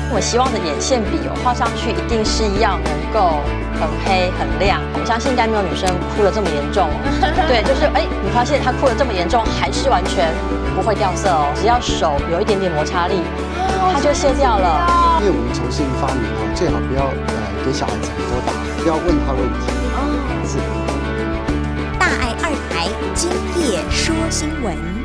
我们希望的眼线笔画上去一定是要能够很黑很亮。我相信应该没有女生哭得这么严重哦。对，就是你发现她哭得这么严重，还是完全不会掉色哦，只要手有一点点摩擦力，它就卸掉了。 因为我们从事于发明啊，最好不要给小孩子很多答案，不要问他问题。是。 大爱2台今夜说新闻。